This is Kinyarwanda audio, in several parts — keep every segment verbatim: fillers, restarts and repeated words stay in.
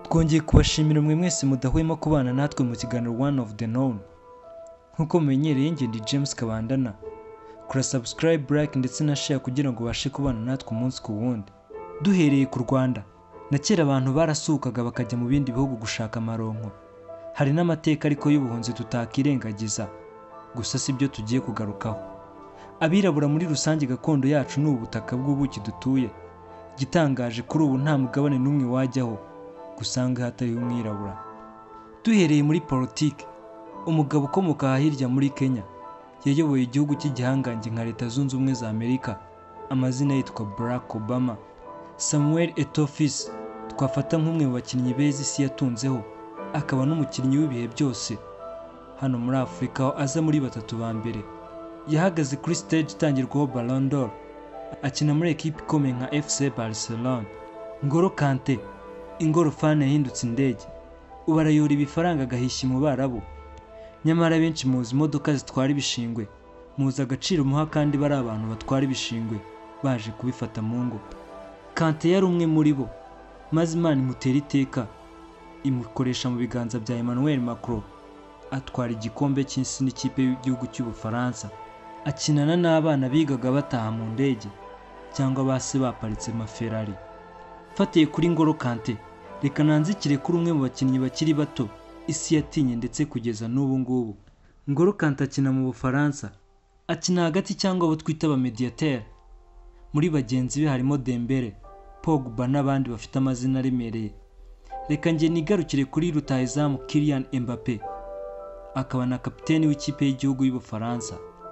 twongeye kubashimira mwe mwese mudahwema kubana natwe mu kiganiro One of the Known. Nkuko mumenyereye nge ndi James Kabandana. Kora subscribe, like ndetse na share kugira ngo bashe kubana natwe umunsi ku wundi. Duhereye ku Rwanda, na kera abantu barasukaga bakajya mu bindi bihugu gushaka amaronko. Hari n'amateka ariko y'ubuhunzi tutakirengagiza. Gusa sibyo tugiye kugarukaho. Abirabura muri rusange gakondo yacu ni ubutaka bw'ubuki dutuye. Gitangaje kuri ubu nta mugabane n'umwe wajyaho gusanga hatari umwirabura. Duhereye muri politiki, umugabo ukomoka hirya muri Kenya yayoboye igihugu cy'igihangange nka Leta Zunze Ubumwe za Amerika, amazina yitwa Barack Obama. Samuel Eto'o twafata nk'umwe mu bakinnyi beza isi yatunzeho, akaba n'umukinnyi w'ibihe byose hano muri Afurika, aho aza muri batatu ba mbere. Yahagaze kuri stage itangirwaho Ballon d'Or, akina muri ekipe ikomeye nka F C Barcelona. Ngolo Kante, ingorofani yahindutse indege, ubu arayora ibifaranga agahisha mu Barabu. Nyamara benshi muzi imodoka zitwara ibishingwe, muzi agaciro muha kandi bari abantu batwara ibishingwe baje kubifata mu ngo. Kante yari umwe muri bo, maze Imana imutera iteka imukoresha mu biganza bya Emmanuel Macron, atwara igikombe cy'isi n'ikipe y'igihugu cy'Ubufaransa, akinana n'abana bigaga bataha mu ndege cyangwa base baparitse ma Ferrari. Fatiye kuri Ngolo Kante, reka nanzikire kuri umwe mu bakinnyi bakiri bato isi yatinye ndetse kugeza n'ubu ngubu. Ngolo Kante akina mu Bufaransa, akina hagati cyangwa abo twita ba mediateur. Muri bagenzi be harimo Dembele, Pogba n'abandi bafite amazina aremereye. Reka nge nigarukire kuri rutahizamu Kylian Mbappe, akaba na kapiteni w'ikipe y'igihugu y'Ubufaransa.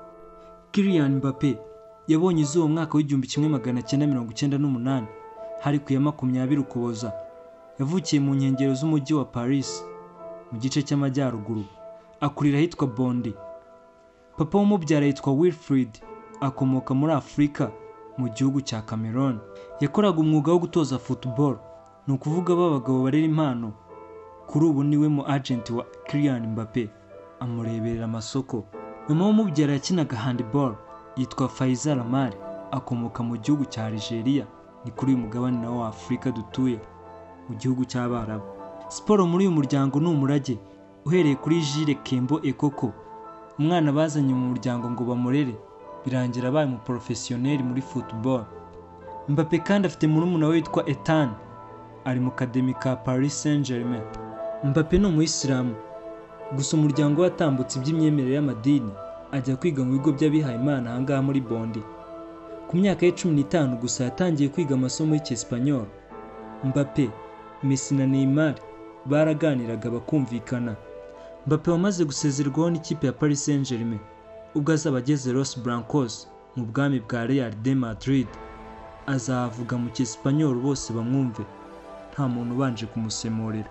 Kylian Mbappe yabonye izuba mwaka w'igihumbi kimwe magana cyenda mirongo icyenda n'umunani, hari ku ya makumyabiri Ukuboza. Yavukiye mu nkengero z'umujyi wa Paris mu gice cy'amajyaruguru, akurira ahitwa Bondi. Papa w'umubyara yitwa Wilfried, akomoka muri Afurika mu gihugu cya Cameroon. Yakoraga umwuga wo gutoza football, ni ukuvuga b'abagabo barera impano. Kuri ubu niwe mu agent wa Kylian Mbappe, amureberera amasoko. Mama w'umubyara yakinaga handball, yitwa Faisal Amar, akomoka mu gihugu cya Algeria, ni kuri uyu mugabane nawo wa Afurika dutuye mu gihugu cy'Abarabu. Siporo muri uyu muryango ni umurage uhereye kuri Jules Kembo Ekoko, umwana bazanye mu muryango ngo bamurere, birangira abaye mu professionnel muri football. Mbappe kandi afite murumuna we witwa Ethan, ari mu academy ka Paris Saint-Germain. Mbappe ni umuyisilamu, gusa umuryango watambutse iby'imyemerere y'amadini, ajya kwiga mu bigo by'abihaye Imana ahangaha muri Bondi. Ku myaka ya cumi n'itanu gusa yatangiye kwiga amasomo y'Icyesipanyol. Mbappe, Messi na Neymar baraganiraga bakumvikana. Mbappe wamaze gusezerwaho n'ikipe ya Paris Saint-Germain, ubwo azaba ageze Los Blancos mu bwami bwa Real de Madrid, azavuga mu Cyesipanyol bose bamwumve, nta muntu ubanje kumusemurira.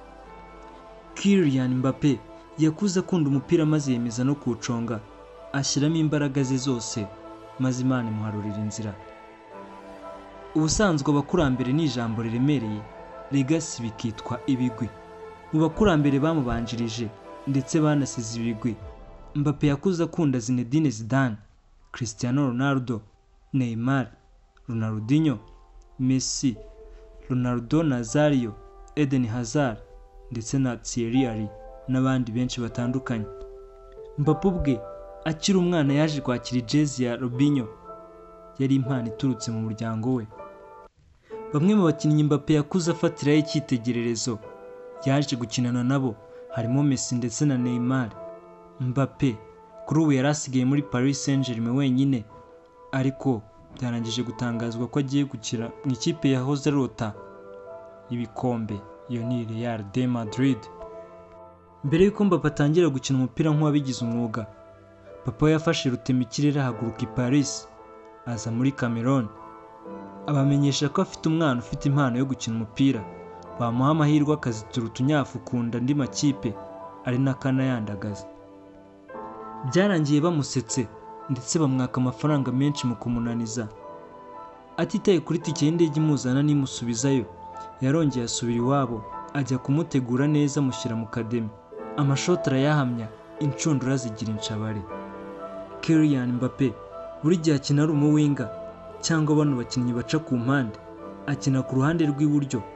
Kylian Mbappe yakuze akunda umupira maze yemeza no kuwuconga, ashyiramo imbaraga ze zose, maze Imana imuharurira inzira. Ubusanzwe abakurambere ni ijambo riremereye, legacy bikitwa ibigwi. Mu bakurambere bamubanjirije ndetse banasize ibigwi, Mbappe yakuze akunda Zinedine Zidane, Cristiano Ronaldo, Neymar, Ronaldinho, Messi, Ronaldo Nazario, Eden Hazard ndetse na Thierry Henry n'abandi benshi batandukanye. Mbappe ubwe akiri umwana yaje kwakira jezi ya Robinho, yari impano iturutse mu muryango we. Bamwe mu bakinnyi Mbappe yakuze afatiraho icyitegererezo yaje gukinana nabo harimo Messi ndetse na Neymar. Mbappe kuri ubu yari asigaye muri Paris Saint-Germain wenyine, ariko byarangije gutangazwa ko agiye gukina mu ikipe yahoze arota ibikombe, iyo ni Real de Madrid. Mbere y'uko Mbappe atangira gukina umupira nk'uwabigize umwuga, papa we yafashe rutemikirere ahaguruka i Paris, aza muri Cameroon, abamenyesha ko afite umwana ufite impano yo gukina umupira, bamuha amahirwe akazitura utunyafu kunda andi makipe ari n'akanayandagaza. Byarangiye bamusetse ndetse bamwaka amafaranga menshi mu kumunaniza. Atitaye kuri tike y'indege imuzana n'imusubizayo, yarongeye asubira iwabo, ajya kumutegura neza amushyira mu academy. Amashoti arayahamya, incundura zigira inshabare. Kylian Mbappe buri gihe akina ari umuwinga cyangwa bano bakinnyi baca ku mpande, akina ku ruhande rw'iburyo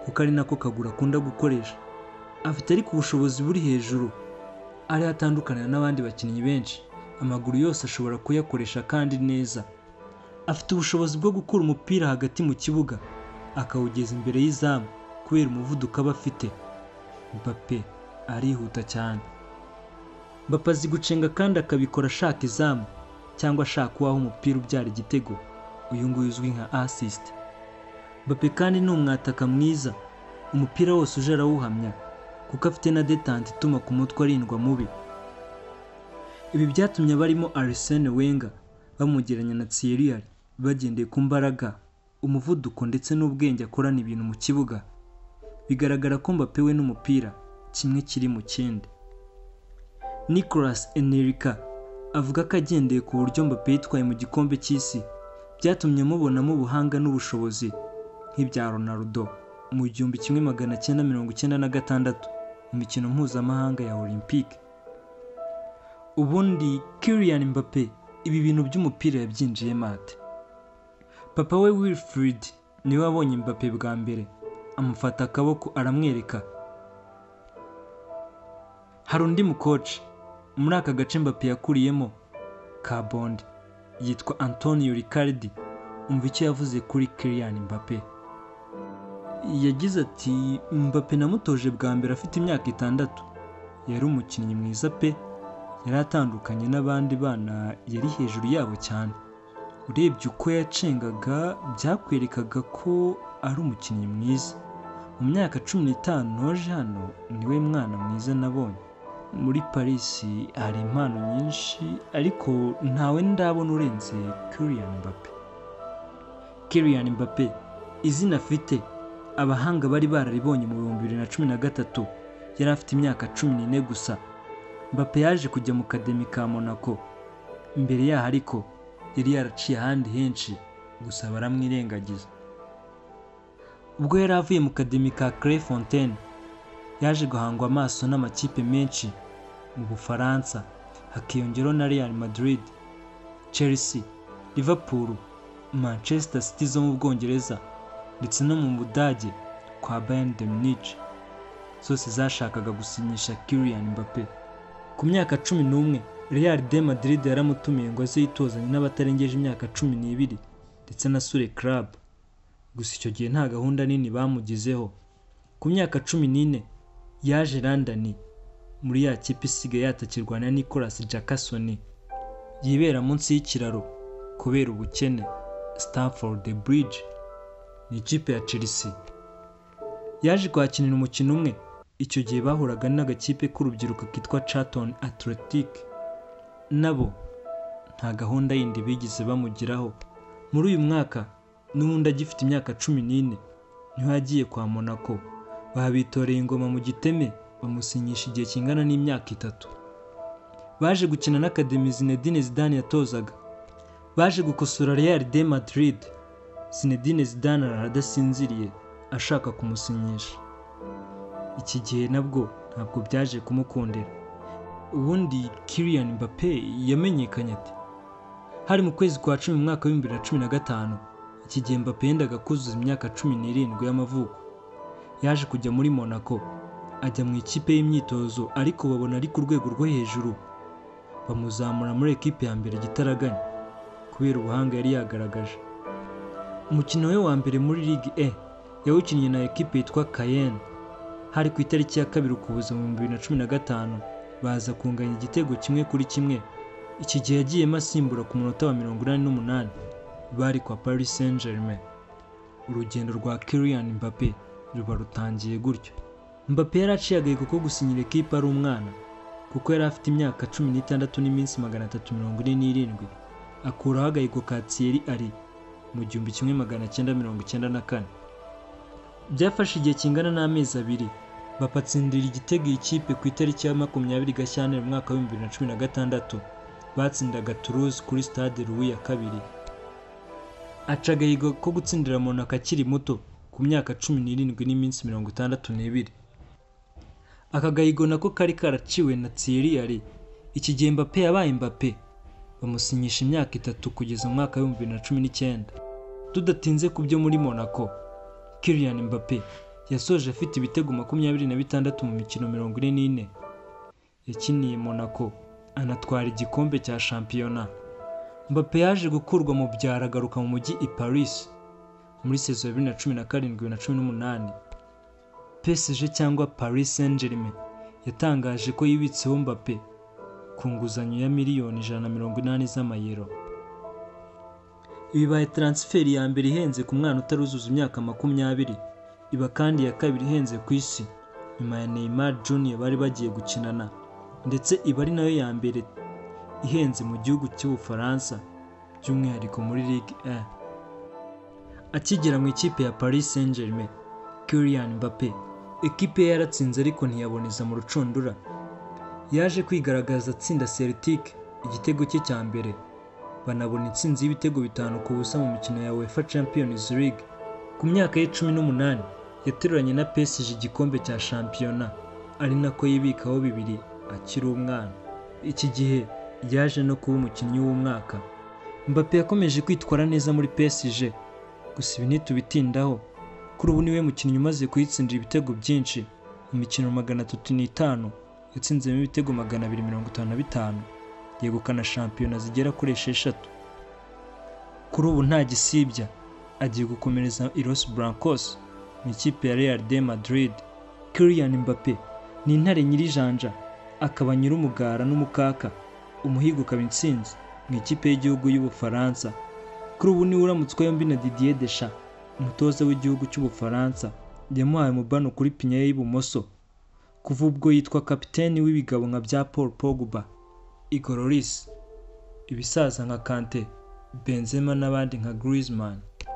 kuko ari nako kagura akunda gukoresha. Afite ariko ubushobozi buri hejuru, ari atandukana n'abandi bakinnyi benshi, amaguru yose ashobora kuyakoresha kandi neza. Afite ubushobozi bwo gukura umupira hagati mu kibuga akawugeza imbere y'izamu kubera umuvuduko aba afite. Mbappe arihuta cyane. Mbappe azi gucenga kandi akabikora ashaka izamu cyangwa ashaka uwaho umupira ubyara igitego, uyu nguyu uzwi nka assist. Mbappe kandi ni umwataka mwiza, umupira wose uje arawuhamya kuko afite na detente ituma ku mutwe arindwa mubi. Ibi byatumye abarimo Arsene Wenger bamugeranya na Thierry Henry bagendeye ku mbaraga, umuvuduko ndetse n'ubwenge akorana ibintu mu kibuga. Bigaragara ko Mbappe we n'umupira kimwe kiri mu kindi. Nicolas Enrique avuga ko agendeye ku buryo Mbappe yitwaye mu gikombe cy'isi byatumye mubonamo ubuhanga n'ubushobozi nk'ibya Ronaldo mu gihumbi kimwe magana cyenda mirongo icyenda na gatandatu mu mikino mpuzamahanga ya Olympique. Ubundi Kylian Mbappe ibi bintu by'umupira yabyinjiyemo ate? Papa we Wilfried niwe wabonye Mbappe bwa mbere, amufata akaboko aramwereka. Hari undi mukoci muri aka gace Mbappe yakuriyemo ka Bondi yitwa Antonio Riccardi. Umva icyo yavuze kuri Kylian Mbappe. Yagize ati, Mbappe namutoje bwa mbere afite imyaka itandatu, yari umukinnyi mwiza pe, yari atandukanye n'abandi bana, yari hejuru yabo cyane. Urebye uko yacengaga byakwerekaga ko ari umukinnyi mwiza. Mu myaka cumi n'itanu noje hano niwe mwana mwiza nabonye. Muri Paris hari impano nyinshi ariko ntawe ndabona urenze Kylian Mbappe. Kylian Mbappe izina afite abahanga bari bararibonye mu bihumbi bibiri na cumi na gatatu, yari afite imyaka cumi n'ine gusa. Mbappe yaje kujya mu kademi ka Monaco. Imbere yaho ariko yari yaraciye ahandi henshi gusa baramwirengagiza. Ubwo yari avuye mu kademi ka Clairefontaine yaje guhangwa amaso n'amakipe menshi mu Bufaransa, hakiyongeraho na Real Madrid, Chelsea, Liverpool, Manchester City zo mu Bwongereza ndetse no mu Budage kwa Bayern de Munich. Zose zashakaga gusinyisha Kylian Mbappe. Ku myaka cumi n'umwe Real de Madrid yaramutumiye ngo aze yitozanye n'abatarengeje imyaka cumi n'ibiri ndetse na Sure Club. Gusa icyo gihe nta gahunda nini bamugizeho. Ku myaka cumi n'ine yaje London muri ya kipe isigaye yatakirwa na Nicolas Jackson yibera munsi y'ikiraro kubera ubukene, Stamford Bridge. Ni ikipe ya Chelsea. Yaje kwakinira umukino umwe, icyo gihe bahuraga n'agakipe k'urubyiruko kitwa Charlton Athletic. Nabo nta gahunda yindi bigize bamugiraho. Muri uyu mwaka n'ubundi agifite imyaka cumi n'ine niho yagiye kwa Monaco, bahabitoreye ingoma mu giteme bamusinyisha igihe kingana n'imyaka itatu. Baje gukina n'akademi Zinedine Zidane yatozaga. Baje gukosora Real de Madrid. Zinedine Zidane aradasinziriye ashaka kumusinyisha. Iki gihe nabwo ntabwo byaje kumukundira. Ubundi Kylian Mbappe yamenyekanye ate? Hari mu kwezi kwa cumi mu mwaka wa bibiri na cumi na gatanu, iki gihe Mbappe yendaga kuzuza imyaka cumi n'irindwi y'amavuko. Yaje kujya muri Monaco, ajya mu ikipe y'imyitozo ariko babona ari ku rwego rwo hejuru, bamuzamura muri ekipe ya mbere gitaraganya kubera ubuhanga yari yagaragaje. Umukino we wa mbere muri Ligue E yawukinnye na ekipe yitwa Cayenne. Hari ku itariki ya kabiri Ukuboza mu bibiri na cumi na gatanu, baza kunganya igitego kimwe kuri kimwe. Iki gihe yagiyemo asimbura ku munota wa mirongo inani n'umunani. Bari kwa Paris Saint-Germain. Urugendo rwa Kylian Mbappe ruba rutangiye gutyo. Mbappe yaraciye agaheko ko gusinyira ekipe ari umwana kuko yari afite imyaka cumi n'itandatu n'iminsi magana atatu mirongo ine n'irindwi. Akuraho agaheko ka Thierry Henry mu gihumbi kimwe magana cyenda mirongo icyenda na kane. Byafashe igihe kingana n'amezi abiri bapatsindira igitego ikipe ku itariki ya makumyabiri Gashyantare mu mwaka wa bibiri na cumi na gatandatu. Batsindaga Toulouse kuri stade Louis ya kabiri. Aca agahigo ko gutsindira Monaco akiri muto ku myaka cumi n'irindwi n'iminsi mirongo itandatu n'ibiri. Aka gahigo nako kari karaciwe na Thierry Henry. Iki gihe Mbappe yabaye Mbappe, bamusinyisha imyaka itatu kugeza mu mwaka wa bibiri na cumi n'icyenda. Tudatinze ku byo muri Monaco, Kylian Mbappe yasoje afite ibitego makumyabiri na bitandatu mu mikino mirongo ine n'ine yakiniye Monaco, anatwara igikombe cya shampiyona. Mbappe yaje gukurwa mu byaro agaruka mu mujyi i Paris muri sezo ya bibiri na cumi na karindwi bibiri na cumi n'umunani. P S G cyangwa Paris Saint-Germain yatangaje ko yibitseho Mbappe ku nguzanyo ya miliyoni ijana na mirongo inani z'amayero. Ibibaye transfer ya mbere ihenze ku mwana utaruzuza imyaka makumyabiri, iba kandi ya kabiri ihenze ku isi nyuma ya Neymar Junior bari bagiye gukinana, ndetse iba ari nayo ya mbere ihenze mu gihugu cy'Ubufaransa, by'umwihariko muri Ligue un. Akigera mu ikipe ya Paris Saint-Germain, Kylian Mbappe ekipe yaratsinze ariko ntiyaboneza mu rucundura. Yaje kwigaragaza atsinda Celtic igitego cye cya mbere, banabona intsinzi y'ibitego bitanu ku busa mu mikino ya UEFA Champions League. Ku myaka ye cumi n'umunani yateruranye na P S G igikombe cya shampiyona, ari nako yibikaho bibiri akiri umwana. Iki gihe yaje no kuba umukinnyi w'umwaka. Mbappe yakomeje kwitwara neza muri P S G, gusa ibi ntitubitindaho. Kuri ubu niwe mukinnyi umaze kuyitsindira ibitego byinshi mu mikino magana atatu n'itanu, yatsinzemo ibitego magana abiri mirongo itanu na bitanu, yegukana shampiyona zigera kuri esheshatu. Kuri ubu nta gisibya, agiye gukomereza i Los Blancos mu ikipe ya Real de Madrid. Kylian Mbappe ni intare nyirijanja, akaba nyir'umugara n'umukaka, umuhigo ukaba intsinzi mu ikipe y'igihugu y'Ubufaransa. Kuri ubu niwe uramutswa yombi na Didier Deschamps, umutoza w'igihugu cy'Ubufaransa, yamuhaye umubano kuri pinya ye y'ibumoso. Kuva ubwo yitwa kapiteni w'ibigabo nka bya Paul Pogba, Igor Lloris, ibisaza nka Kante, Benzema n'abandi nka Griezmann.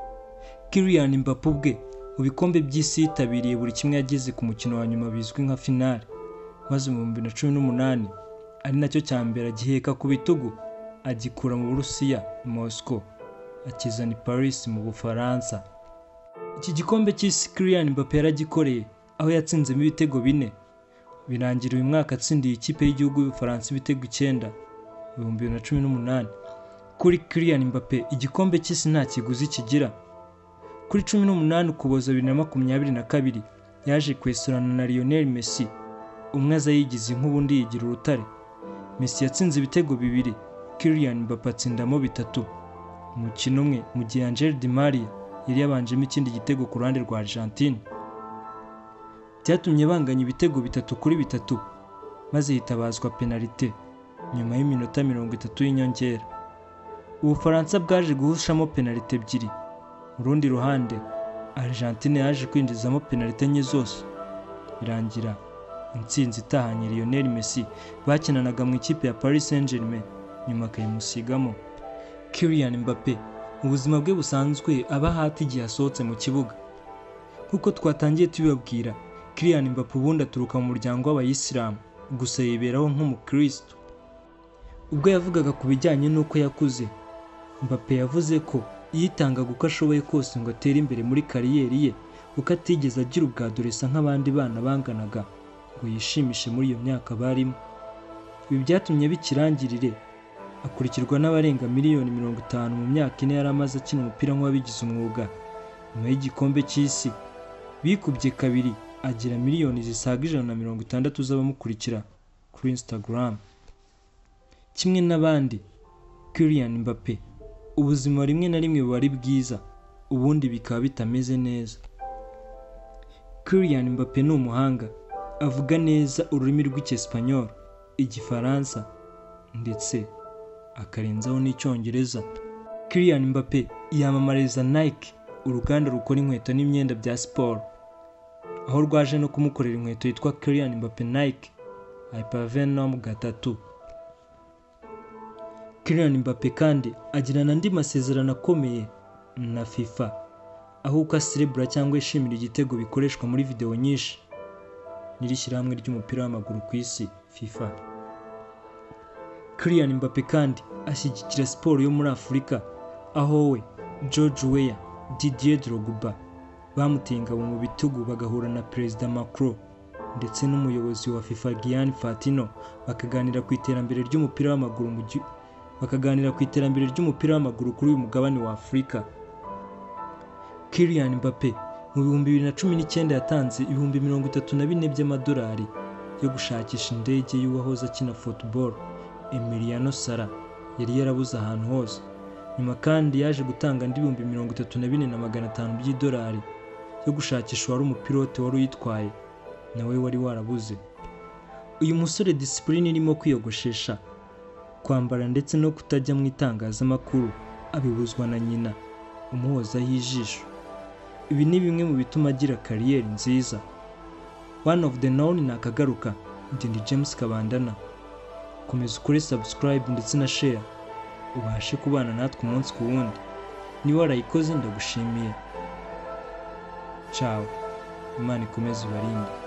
Kylian Mbappe ubwe mu bikombe by'isi yitabiriye buri kimwe yageze ku mukino wa nyuma bizwi nka finale, maze mu bibiri na cumi n'umunani ari nacyo cya mbere agiheka ku bitugu, agikura mu Burusiya Moscow akizana i Paris mu Bufaransa. Iki gikombe cy'isi Kylian Mbappe yaragikoreye, aho yatsinzemo ibitego bine, birangira uyu mwaka atsindiye ikipe y'igihugu y'Ubufaransa ibitego icyenda mu bibiri na cumi n'umunani. Kuri Kylian Mbappe igikombe cy'isi nta kiguzi kigira. Kuri cumi n'umunani Ukuboza bibiri na makumyabiri na kabiri yaje kwesurana na Lionel Messi, umwe aza yigize nk'ubundi yigira urutare. Messi yatsinze ibitego bibiri, Kylian Mbappe atsindamo bitatu umukino umwe, mu gihe Angel Di Maria yari yabanjemo ikindi gitego ku ruhande rwa Argentine. Byatumye banganya ibitego bitatu kuri bitatu, maze hitabazwa penalite nyuma y'iminota mirongo itatu y'inyongera. Ubufaransa bwaje guhushamo penalite ebyiri. Mu rundi ruhande Argentine yaje kwinjizamo penalite enye zose, birangira intsinzi itahanye Lionel Messi bakinanaga mu ikipe ya Paris Saint-Germain, nyuma akayimusigamo. Kylian Mbappe mu buzima bwe busanzwe aba hati igihe asohotse mu kibuga. Kuko twatangiye tubibabwira, Kylian Mbappe ubundi aturuka mu muryango w'Abayisilamu, gusa yiberaho nk'umukristo. Ubwo yavugaga ku bijyanye n'uko yakuze, Mbappe yavuze ko yitangaga uko ashoboye kose ngo atere imbere muri kariyeri ye, kuko atigeze agira ubwaduresa nk'abandi bana banganaga ngo yishimishe muri iyo myaka barimo. Ibi byatumye bikirangirire akurikirwa n'abarenga miliyoni mirongo itanu mu myaka ine yari amaze akina umupira nk'uwabigize umwuga. Nyuma y'igikombe cy'isi bikubye kabiri, agira miliyoni zisaga ijana na mirongo itandatu z'abamukurikira kuri Instagram. Kimwe n'abandi, Kylian Mbappe ubuzima rimwe na rimwe buba ari bwiza, ubundi bikaba bitameze neza. Kylian Mbappe ni umuhanga, avuga neza ururimi rw'Icyesipanyol, Igifaransa ndetse akarenzaho n'Icyongereza. Kylian Mbappe yamamariza Nike, uruganda rukora inkweto n'imyenda bya siporo, aho rwaje no kumukorera inkweto yitwa Kylian Mbappe Nike Hypervenom gatatu. Kylian Mbappe kandi agirana andi masezerano akomeye na FIFA, aho uko aserebura cyangwa yishimira igitego bikoreshwa muri video nyinshi n'irishyirahamwe ry'umupira w'amaguru ku isi FIFA. Kylian Mbappe kandi ashyigikira siporo yo muri Afurika, aho we, George Weah, Didier Drogba bamuteye ingabo mu bitugu bagahura na Perezida Macron ndetse n'umuyobozi wa FIFA Gianni Infantino, bakaganira ku iterambere ry'umupira w'amaguru mu gihugu bakaganira ku iterambere ry'umupira w'amaguru kuri uyu mugabane wa Afurika. Kylian Mbappe mu bihumbi bibiri na cumi n'icyenda yatanze ibihumbi mirongo itatu na bine by'amadolari yo gushakisha indege y'uwahoze akina football Emiliano Sala yari yarabuze ahantu hose. Nyuma kandi yaje gutanga andi ibihumbi mirongo itatu na bine na magana atanu by'idolari yo gushakisha uwari umupilote wari uyitwaye nawe wari warabuze. Uyu musore discipline irimo kwiyogoshesha, kwambara ndetse no kutajya mu itangazamakuru abibuzwa na nyina umuhozaho ijisho. Ibi ni bimwe mu bituma agira kariyeri nziza. One of the known nakagaruka. Ndi ndi James Kabandana. Komeza ukore subscribe ndetse na share ubashe kubana natwe umunsi ku wundi. Niba warayikoze ndagushimiye. Ciao. Imana ikomeze ibarinde.